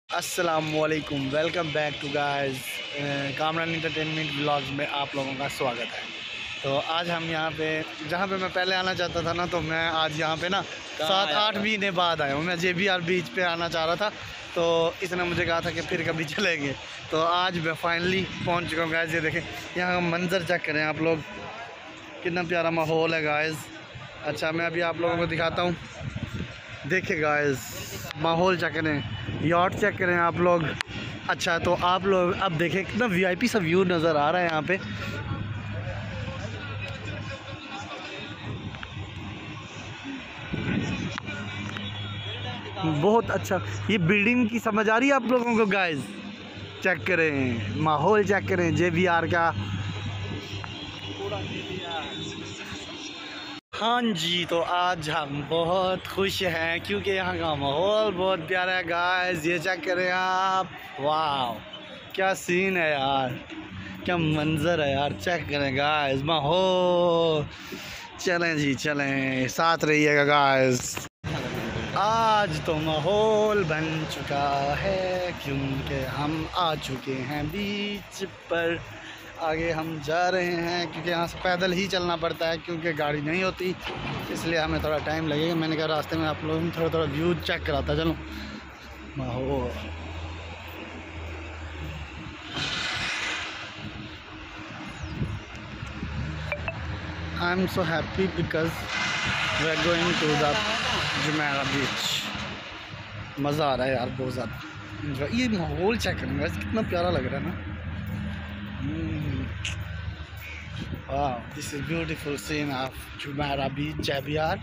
अस्सलामुअलैकुम, welcome back to guys. Kamran entertainment vlogs में आप लोगों का स्वागत है। तो आज हम यहाँ पे, जहाँ पे मैं पहले आना चाहता था ना, तो मैं आज यहाँ पे ना 7-8 महीने बाद आया हूँ। मैं JBR बीच पे आना चाह रहा था, तो इसने मुझे कहा था कि फिर कभी चलेंगे। तो आज मैं फाइनली पहुँच चुका हूँ गाइस। ये देखें, यहाँ का मंज़र चेक करें आप लोग, कितना प्यारा माहौल है गाइस। अच्छा, मैं अभी आप लोगों को दिखाता हूँ। देखिए गाइस, माहौल चेक करें, यॉट चेक करें आप लोग। अच्छा, तो आप लोग अब देखें कितना VIP सा व्यू नज़र आ रहा है यहाँ पे। बहुत अच्छा, ये बिल्डिंग की समझ आ रही है आप लोगों को गाइस। चेक करें, माहौल चेक करें JBR का। हाँ जी, तो आज हम बहुत खुश हैं क्योंकि यहाँ का माहौल बहुत प्यारा है गाइस। ये चेक करें आप, वाह क्या सीन है यार, क्या मंजर है यार। चेक करें गाइस माहौल। चलें जी, चलें, साथ रहिएगा गाइस। आज तो माहौल बन चुका है क्योंकि हम आ चुके हैं बीच पर। आगे हम जा रहे हैं क्योंकि यहाँ से पैदल ही चलना पड़ता है क्योंकि गाड़ी नहीं होती, इसलिए हमें थोड़ा टाइम लगेगा। मैंने कहा रास्ते में आप लोगों को थोड़ा व्यू चेक कराता चलो माहौल। I am so happy because we are going to the Jumeirah Beach. मज़ा आ रहा है यार, बहुत ज़्यादा। ये माहौल चेक करेंगे, कितना प्यारा लग रहा है ना। Wow, this is beautiful scene of Jumeriah Beach, JBR.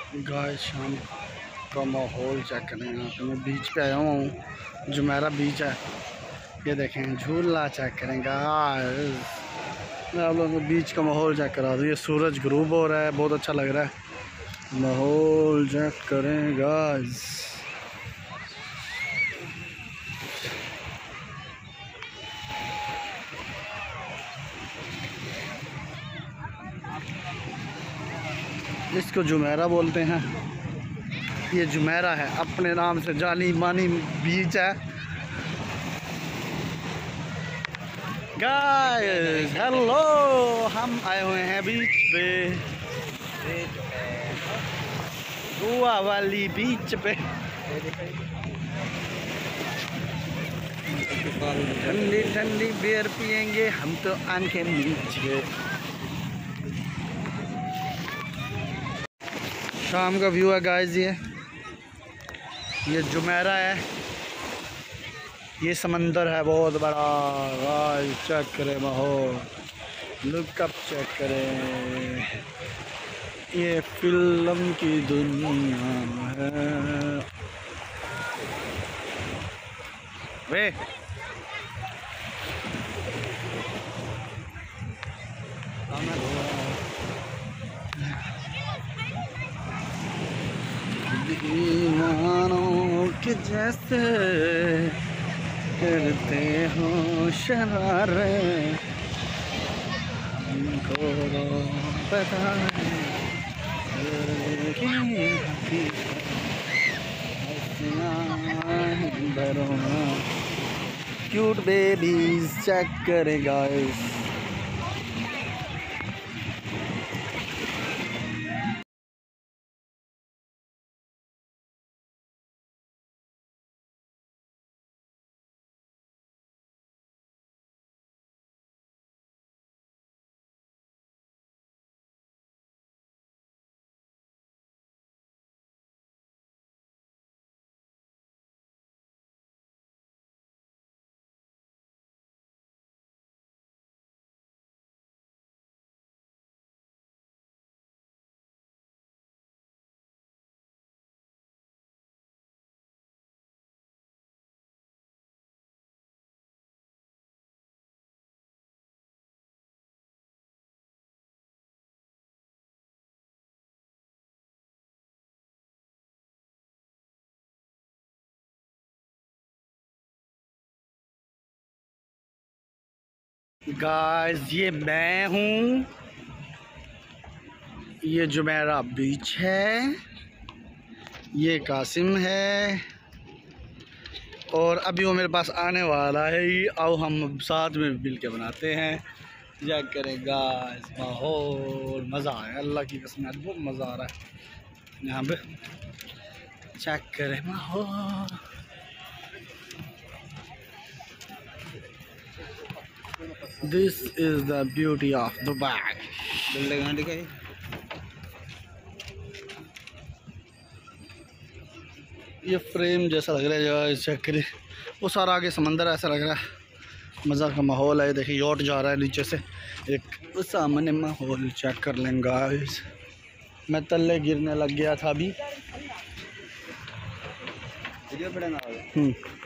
Guys शाम का माहौल चेक करें। यहाँ पे मैं बीच पे आया हूँ, जुमेरा बीच है। ये देखें झूला चेक करें गाइस। मैं आप लोगों को बीच का माहौल चेक करा दूँ। ये सूरज ग्रूब हो रहा है, बहुत अच्छा लग रहा है। माहौल चेक करें गाइस। इसको जुमेरा बोलते हैं। ये जुमेरा है, अपने नाम से जानी मानी बीच है गाइस। हेलो, हम आए हुए हैं बीच पे, गोवा वाली बीच पे। ठंडी ठंडी बियर पियेंगे हम तो आंखें मीच के। शाम का व्यू है गाइस। ये जुमेरा है, ये समंदर है बहुत बड़ा गाइस। चेक करें माहौल, लुकअप चेक करें। ये फिल्म की दुनिया है वे। दीवानों के जैसे करते हो शरारत, हमको पता है। क्यूट बेबीज चेक करें गाइस। गाइस ये मैं हूँ, ये जुमेरा बीच है, ये कासिम है और अभी वो मेरे पास आने वाला है। आओ हम साथ में मिल के बनाते हैं। चेक करें गाइस माहौल, मज़ा आया अल्लाह की कसम, बहुत मज़ा आ रहा है यहाँ पे। चेक करें माहौल। This is the beauty of Dubai. ये फ्रेम जैसा लग रहा है, चेक करें वो सारा आगे समंदर ऐसा लग रहा है। मज़ा का माहौल है। देखिए यॉट जा रहा है नीचे से, एक सामने माहौल चेक कर लेंगे गाइस। मैं तल्ले गिरने लग गया था अभी।